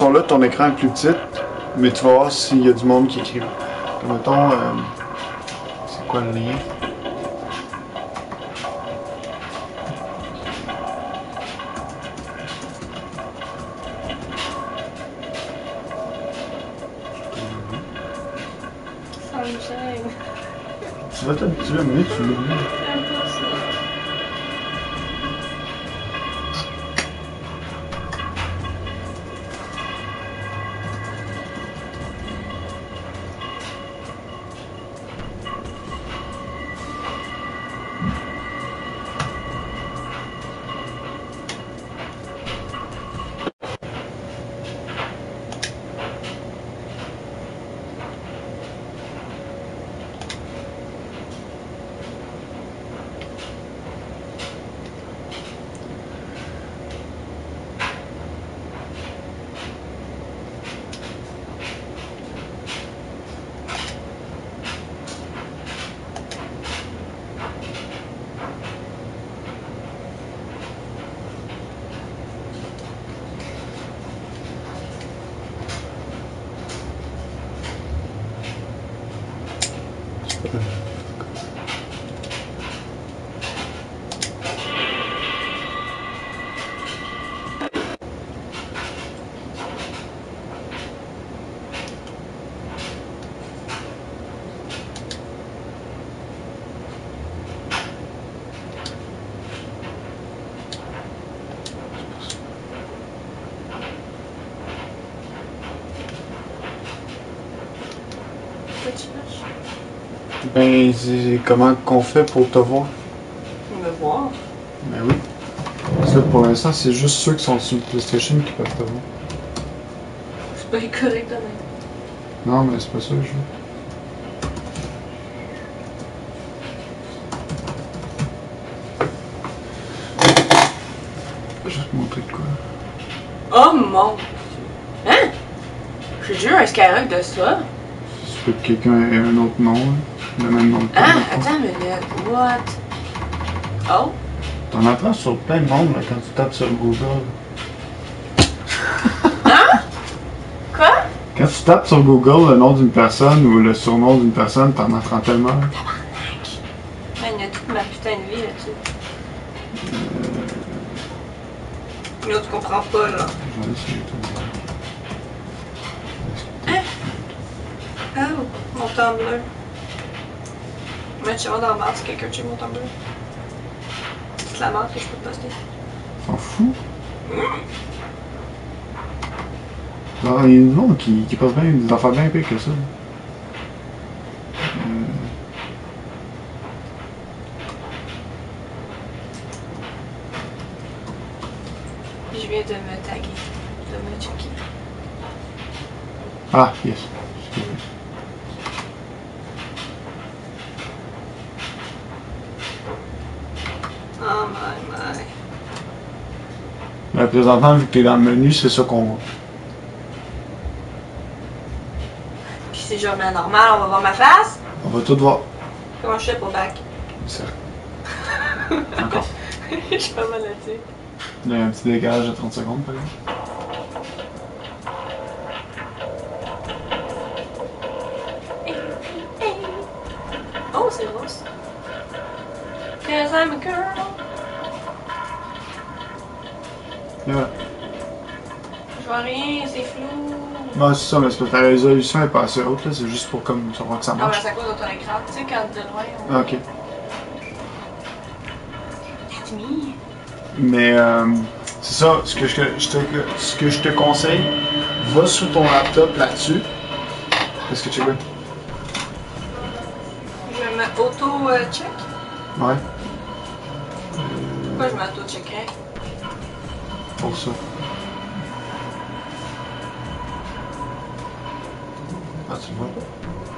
option-là, ton écran est plus petit, mais tu vas voir s'il y a du monde qui écrit. Comme mettons, c'est quoi le lien? Tu vas t'habituer, mais tu l'as vu. Ben, comment qu'on fait pour te voir? Me voir? Ben oui. Parce que pour l'instant, c'est juste ceux qui sont sur PlayStation qui peuvent te voir. C'est pas correct de même. Non, mais c'est pas ça que je veux. Je vais te montrer de quoi. Oh mon Dieu! Hein? J'ai déjà eu un Skyrock de ça. Ça fait que quelqu'un ait un autre nom, hein. Le même nom que toi. Ah, attends une minute. What? Oh? T'en apprends sur plein de monde là, quand tu tapes sur Google. Hein? Quoi? Quand tu tapes sur Google le nom d'une personne ou le surnom d'une personne, t'en apprends tellement. Tabarnak! Man, il y a toute ma putain de vie là-dessus. Là, tu comprends pas, là. Je vais essayer de Hein? Oh, mon Tumblr. Mais tu vas dans la marde si quelqu'un check mon Tumblr. C'est la marde que je peux poster. T'en fous? Genre, il y a du monde qui passe bien des affaires bien pires que ça. Puis je viens de me taguer, de me checker. Ah, yes. Excusez. Oh my. Mais présentement, vu que t'es dans le menu, c'est ça qu'on voit. Puis si je remets normal, on va voir ma face. On va tout voir. Comment je fais pour back? Ça. Encore. Je suis pas mal là-dessus. Il y a un petit décalage de 30 secondes, par exemple. Oh, c'est rose. Cause I'm a girl. Et voilà. Je vois rien, c'est flou. Non, c'est ça, mais c'est parce que la résolution est pas assez haute, là. C'est juste pour comme savoir que ça Ah, mais marche. c'est à cause de ton écran. Tu sais, quand de loin, on... Ah, ok. That's me. Mais c'est ça, ce que je te conseille, va sur ton laptop là-dessus. Est-ce que tu veux? Je me auto-check. Ouais. Pourquoi je m'auto-checkerais? Pour ça. Ah, tu le vois pas?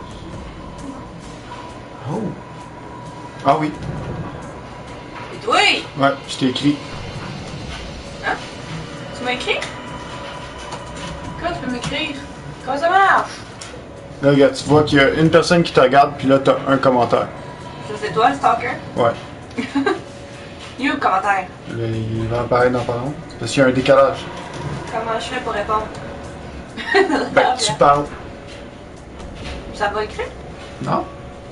Oh! Ah oui. Et toi? Ouais, je t'ai écrit. Hein? Tu m'as écrit? Comment tu peux m'écrire? Comment ça marche? Là, regarde, tu vois qu'il y a une personne qui te regarde, puis là, t'as un commentaire. Ça, c'est toi, le stalker? Ouais. You, le commentaire. Là, il va apparaître dans pas long. Parce qu'il y a un décalage. Comment je fais pour répondre? Ben, tu parles. Ça va écrire? Non?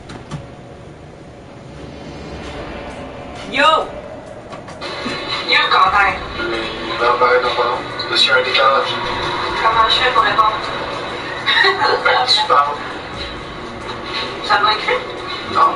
Yo! Yo, commentaire. Non, pareil, non, pas non. Monsieur, un décalage. Comment je fais pour répondre? Ben, tu parles. Ça va écrire? Non.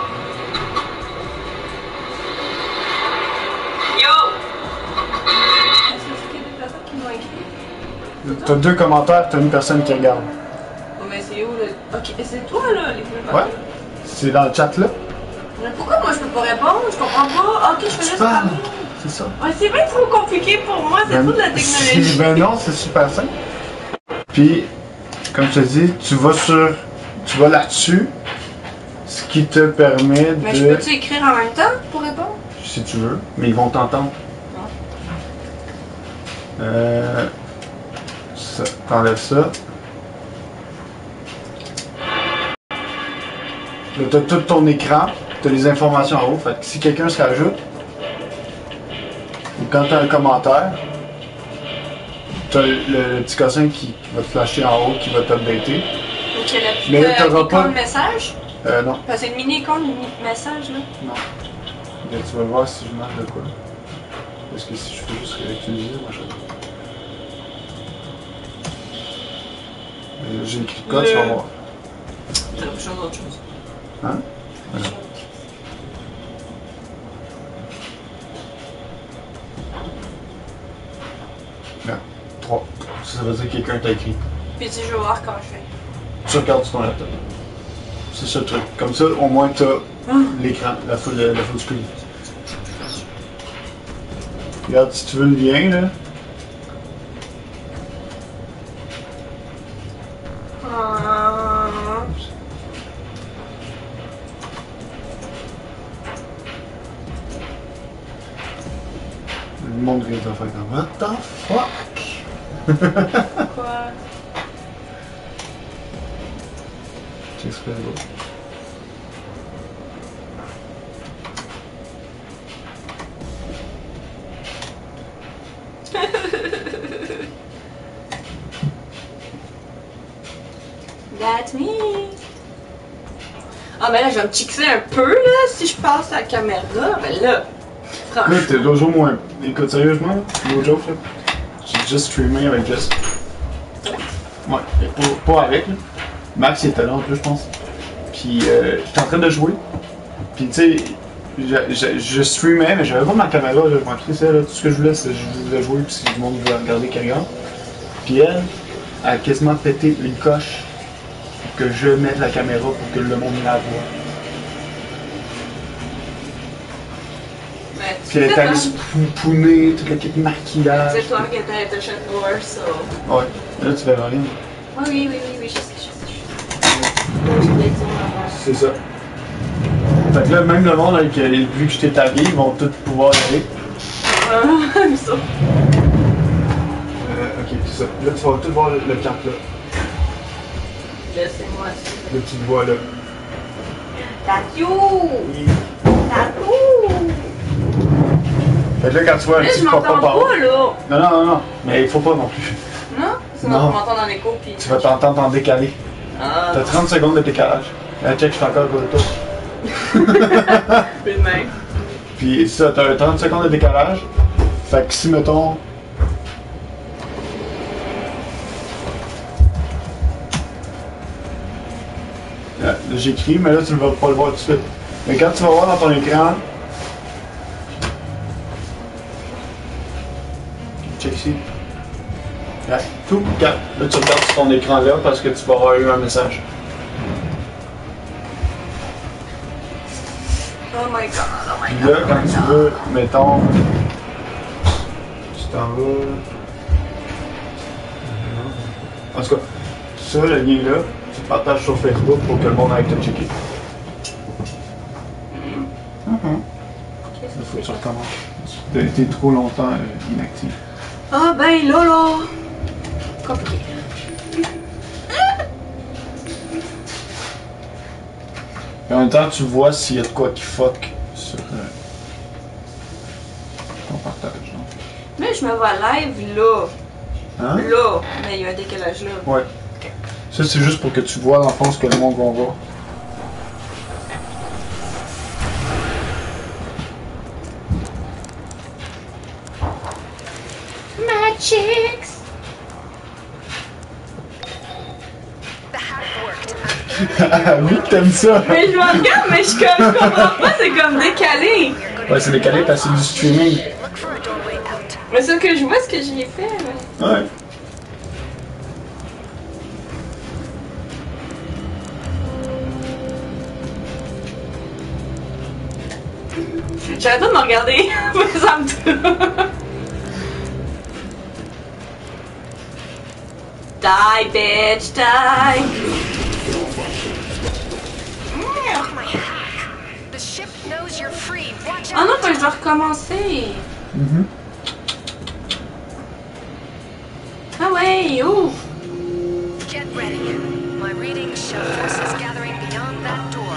Yo! Est-ce que c'est des personnes qui m'ont écrit? T'as 2 commentaires, t'as une personne qui regarde. Oh, mais c'est où le. Ok, c'est toi là, les plus Ouais? C'est dans le chat là? Mais pourquoi moi je peux pas répondre? Je comprends pas. Ok, je peux juste parles. parler. C'est ça. Ouais, c'est bien trop compliqué pour moi, c'est tout de la technologie. Ben non, c'est super simple. Puis, comme je te dis, tu vas là-dessus, ce qui te permet Mais je de... peux-tu écrire en même temps pour répondre? Si tu veux, mais ils vont t'entendre. Ça, t'enlèves ça. Là, t'as tout ton écran, t'as les informations en haut. Fait que si quelqu'un se rajoute, ou quand t'as un commentaire, t'as le petit cossin qui va te flasher en haut, qui va t'updater. Ok, la petite Mais là, t'auras pas- icône message? Non, Enfin, c'est une mini-icône message là. non. Là, tu vas voir si je marque de quoi. Parce que si je fais juste réactualiser, moi je... J'ai écrit de quoi, tu vas voir. C'est autre chose, autre chose. Hein? Voilà. Là, 3. Ça veut dire que quelqu'un t'a écrit. Puis si je vais voir comment je fais. Tu regardes sur ton laptop. C'est ça le truc. Comme ça, au moins t'as l'écran, la full screen. Regarde, si tu veux le lien, là. Le monde vient de faire comme What the fuck? Quoi? J'explique l'autre. That's me! Ah, mais là, je vais me chixer un peu, là, si je passe la caméra. Ben là, franchement. Écoute, t'es toujours moins. Écoute, sérieusement, no joke, là. J'ai juste streamé avec Jess. Ouais, pas avec, là. Max, il était là en plus, je pense. Puis, j'étais en train de jouer. Puis, tu sais, je streamais, mais j'avais pas ma caméra, je m'en crissais, là. Tout ce que je voulais, c'est que je voulais jouer, puis si le monde voulait regarder qu'elle regarde. Puis, elle a quasiment pété une coche pour que je mette la caméra pour que le monde la voie. Mais Puis, elle est allée se pouponner, toute l'équipe maquillage. c'est toi qui étais à Touch and Door, so. Ouais, là, tu verras rien. Oui, je sais. Je sais. C'est ça. Fait que là, même le monde, avec, vu que je t'ai tagué, ils vont tous pouvoir y aller. Ça. Ok, c'est ça. Là, tu vas tout voir le carte là. Laissez-moi ça. Le petit voix là. That's you! Oui. That's you! Fait que là, quand tu vois un Là, petit je m'entends pop-up en haut. pas, là! Non. Mais il faut pas non plus. Non? Sinon, Non. on m'entend dans l'écho, puis. Tu vas t'entendre en décalé. Ah. T'as 30 secondes de décalage. Là, check, je fais encore le tour. Plus de même. Puis ça, t'as 30 secondes de décalage. Fait que si, mettons. Là, j'écris, mais là, tu ne vas pas le voir tout de suite. Mais quand tu vas voir dans ton écran. Check ici. Là, tout, regarde. Là, tu regardes sur ton écran là parce que tu vas avoir eu un message. Oh my god, oh my Puis god. là, quand tu veux, mettons. Tu t'en vas. En tout cas, ça, le lien là, tu le partages sur Facebook pour que le monde aille te checker. Il faut que tu recommences. Tu as été trop longtemps inactif. Ah ben là! Compliqué. Et en même temps, tu vois s'il y a de quoi qui fuck sur ton partage. Non? Mais je me vois live là. Hein? Là. Mais il y a un décalage là. Ouais. Ça, c'est juste pour que tu vois dans le fond ce que le monde va voir. My chicks! Oui, t'aimes ça! Mais je me regarde, mais je comprends pas, c'est comme décalé. Ouais, c'est décalé parce que c'est du streaming. Mais c'est que je vois ce que j'ai fait. Mais... Ouais. J'arrête pas de me regarder, mais ça me tue. Die, bitch, die! The ship knows you're free. Watch Ah non, out. je dois recommencer. Ah ouais, ouf! Get ready. My readings show forces gathering beyond that door.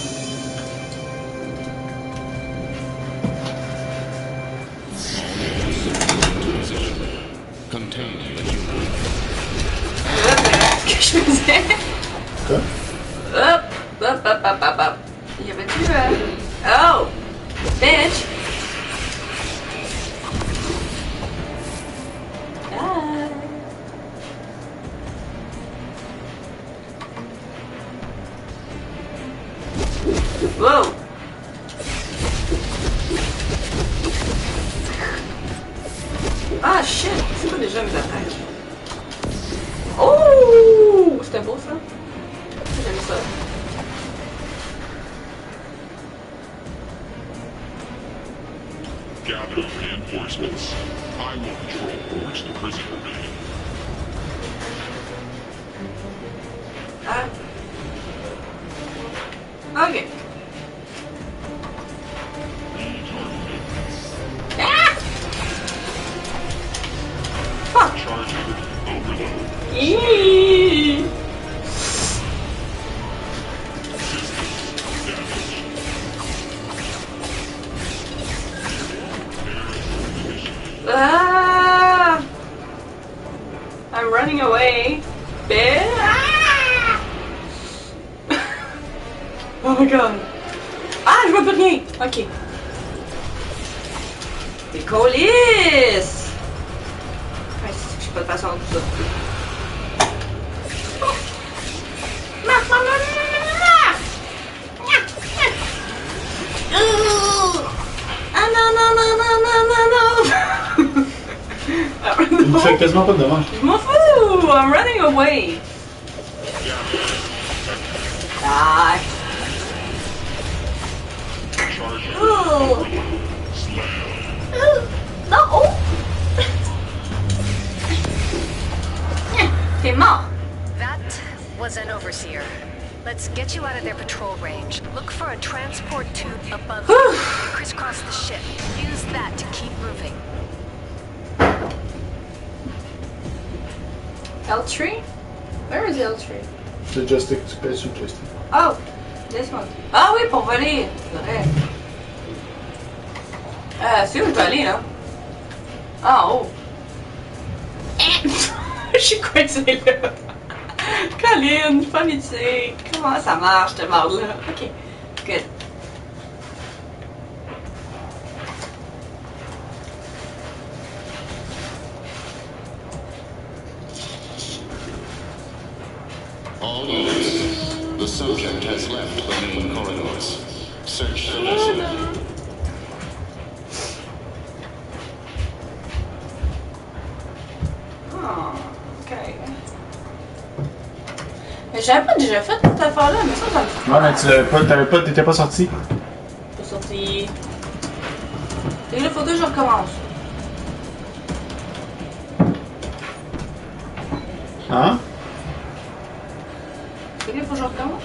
Contain the human. Ce que je faisais. Quoi? Hop, hop, hop, hop, hop, hop. Il y avait-tu Oh! Bitch! Ah. Wow! Ah shit! C'est quoi déjà mes attaques? Oh! C'était beau ça? J'aime ça. Gather reinforcements. I will patrol for which the prison remains. Ah. Ok. Ah! Fuck! Charging. Overload. Eee! Ah! I'm running away. Bitch! Ah! Oh my god. Ah, je vois plus rien. Ok. Des colis! Ouais, je sais pas de façon de tout ça. Ah non, non, non, non, non, non, non! Il me fait quasiment pas de dommage. Je m'en fous! I'm running away! Die! Ooh. Non! Oh! T'es mort! That was an overseer. Let's get you out of their patrol range. Look for a transport tube above you. Crisscross the ship. Use that to keep moving. L3? Where is L3? C'est joystick, tu pèses sur le joystick. Oh! This one. Ah oui, pour voler! C'est vrai. C'est où je dois aller, là? Ah, oh! Je suis coincée là! Colline, pas métier! Comment ça marche, cette merde-là? Ok, good. All units. The subject has left the main corridors. Search the vessel. Oh, ok. Mais j'avais pas déjà fait cette affaire-là, mais ça me fait. Ouais, mais t'étais pas sorti. Pas sorti. Et là, faut que je recommence. Hein? Et là, faut que je recommence?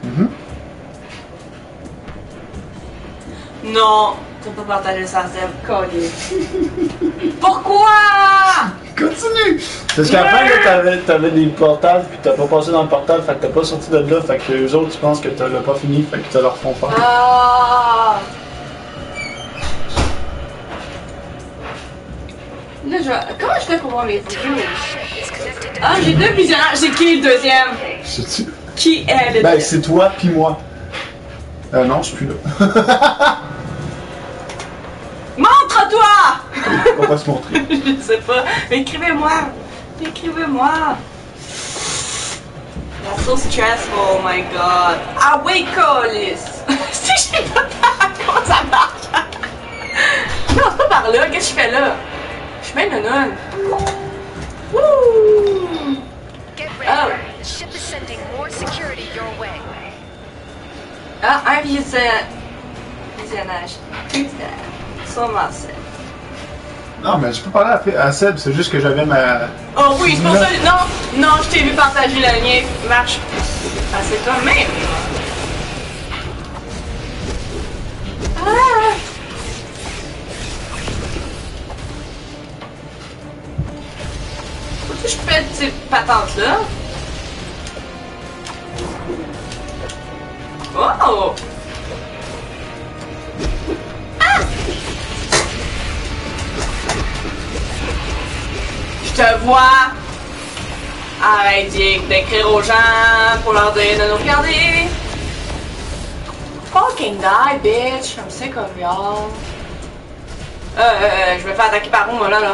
Non! Tu peux partager ça, c'est collé. Pourquoi? Continue! Parce qu'après, là, t'avais des portails, puis t'as pas passé dans le portail, fait que t'as pas sorti de là, fait que les autres, tu penses que t'as pas fini, fait que t'as leur font faire. Ah! Là, comment je fais pour voir mes vidéos? Ship is connected to Ah, j'ai 2 visionnaires. C'est qui le deuxième? Sais-tu? Qui est le Ben, deuxième? c'est toi pis moi. Non, je suis plus là. Montre-toi! On va se montrer. Je sais pas. Mais écrivez-moi. Écrivez-moi. That's so stressful, oh my god. Ah oui, colis! Si je sais pas comment ça marche! Non, c'est pas par là, qu'est-ce que je fais là? Je suis bien nounoune. Wouh! Get Oh. ready. The ship is sending more security your way. Ah, un visionnage. Putain, sûrement ça. Non, mais je peux parler à Seb, c'est juste que j'avais ma. Oh oui, c'est pour ça. Non, je t'ai vu partager le lien. Marche. Ah, c'est toi-même. Ah! Faut-tu que je pète ces patentes-là? Oh! Ah! Je te vois! Arrête d'écrire aux gens pour leur dire de nous regarder! Fucking die, bitch! I'm sick of y'all! Je vais faire attaquer par où, moi, là?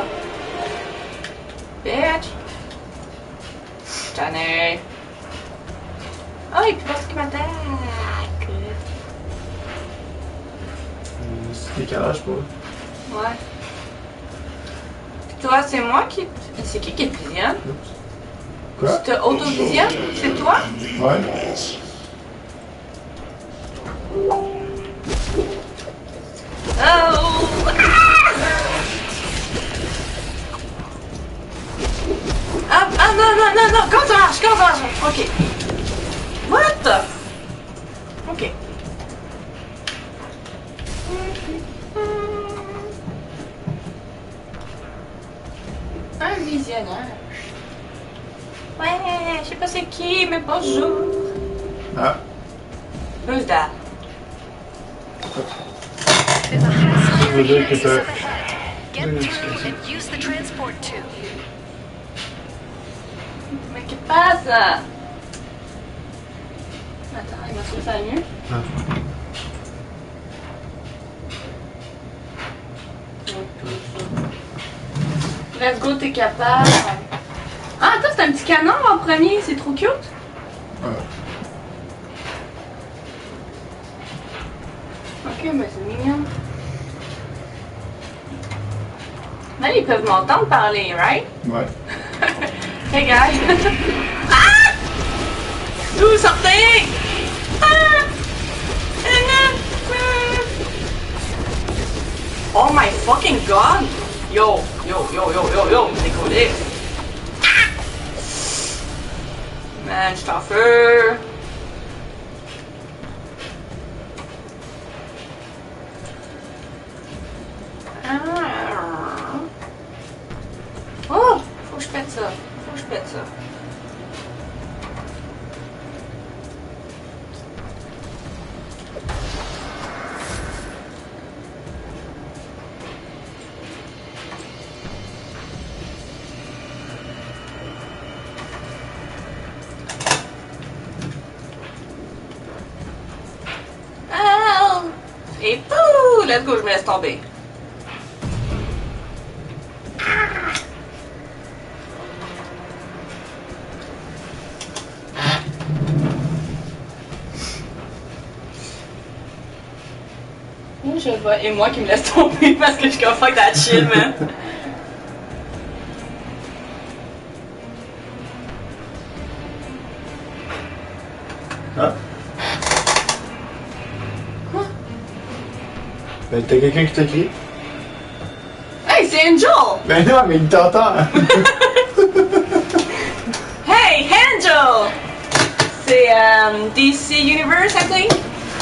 Bitch! J'en ai... Oh, il peut pas ce qui m'attaque! C'est décalage pour eux. Ouais. Puis toi, c'est moi qui... C'est qui te visionne? Quoi? Tu te auto-visionnes? C'est toi? Ouais. Oh! Ah, non! Comment ça marche? Ok. What the... Ok. Un visionnage. Ouais, je sais pas c'est qui, mais bonjour. Ah. Who's that? There's a high Ça veut dire security que nexus t'as. up ahead. Get through and use the transport tube. Mais qu'est-ce qui passe? Attends, il m'a trouvé ça mieux. Let's go, t'es capable. Ah, attends, c'est un petit canon en premier, c'est trop cute. Ouais. Ok, mais c'est mignon. Là, ils peuvent m'entendre parler, right? Ouais. Hey, guys. Ah! D'où sortez? Ah! Oh my fucking god! Yo, c'est cool. Ah! Man, je suis en feu. Oh! Faut que je pète ça. Oh! Et pouh! Let's go, je me laisse tomber. Je vois, et moi qui me laisse tomber parce que je suis comme fuck that shit, man. Ah. Quoi? Ben, t'as quelqu'un qui t'a crié? Hey, c'est Angel! Ben non, mais il t'entend! Hey, Angel! C'est DC Universe, I think.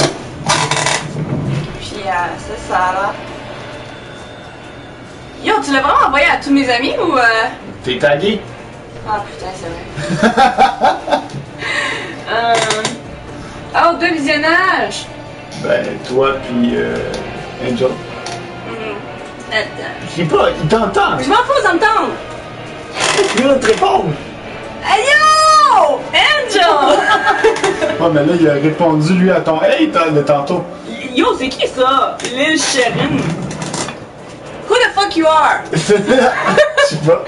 Puis c'est ça là. Yo, tu l'as vraiment envoyé à tous mes amis ou T'es tagué? Ah putain, c'est vrai. Oh, 2 visionnages! Ben, toi pis Angel. Attends. Je sais pas, il t'entend. Je m'en fous, ça me tente. Il vient de te répondre. Hey yo! Angel! Ouais, mais là, il a répondu, lui, à ton hey de tantôt. Yo, c'est qui ça? Lil Sharon. Who the fuck you are? Je sais pas.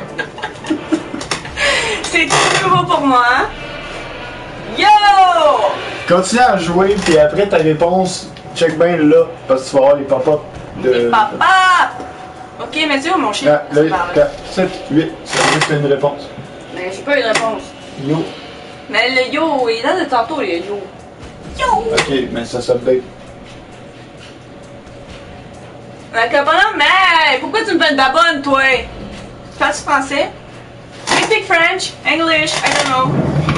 C'est tout nouveau pour moi. Hein? Yo! Continue à jouer, puis après ta réponse, check bien là, parce que tu vas avoir les pop-up de. Papa! Ok, mais c'est où mon chien? Là, 4, 7, 8, c'est juste une réponse. Mais j'ai pas eu de réponse. Yo. Mais le yo, il est là de tantôt, le yo. Yo! Ok, mais ça s'update. D'accord, bonhomme, mais pourquoi tu me fais une babonne, toi? Tu parles français? You speak French? English? I don't know.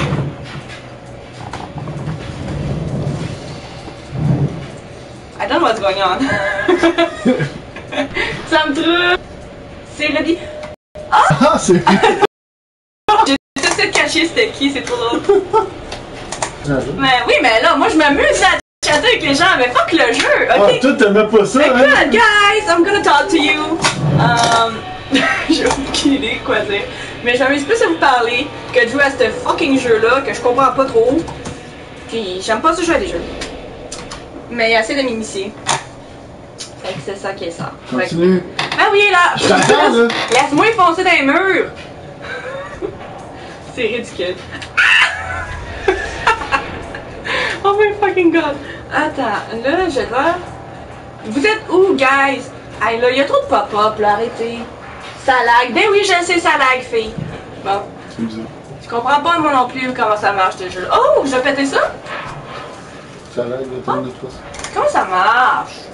I don't know what's going on. Ça me trouve. C'est redit. Ah, c'est. J'ai tout de suite caché c'était qui, c'est trop drôle. Mais oui, mais là, moi je m'amuse à chatter avec les gens, mais fuck le jeu, Ah, ok? toi, t'aimais pas ça, Écoute, hein? guys, I'm gonna talk to you. J'ai aucune idée quoi dire. Mais je m'amuse plus à vous parler que de jouer à ce fucking jeu-là que je comprends pas trop. Puis j'aime pas ce jeu à des jeux. Mais il y a assez de m'initier. Fait que c'est ça qui est ça. Fait que- Continue. Ah oui, là! Je t'attends, là. Laisse-moi foncer dans les murs! C'est ridicule. Oh my fucking god! Attends, là, je dois. Vous êtes où, guys? Hey, là, il y a trop de pop-up, là, arrêtez. Ça lag. Ben oui, je sais, ça lag, fille. Bon. C'est bizarre. Je comprends pas, moi non plus, comment ça marche, ce jeu. Oh, je vais péter ça? Ça a l'air de ton autre fois. Comment ça marche?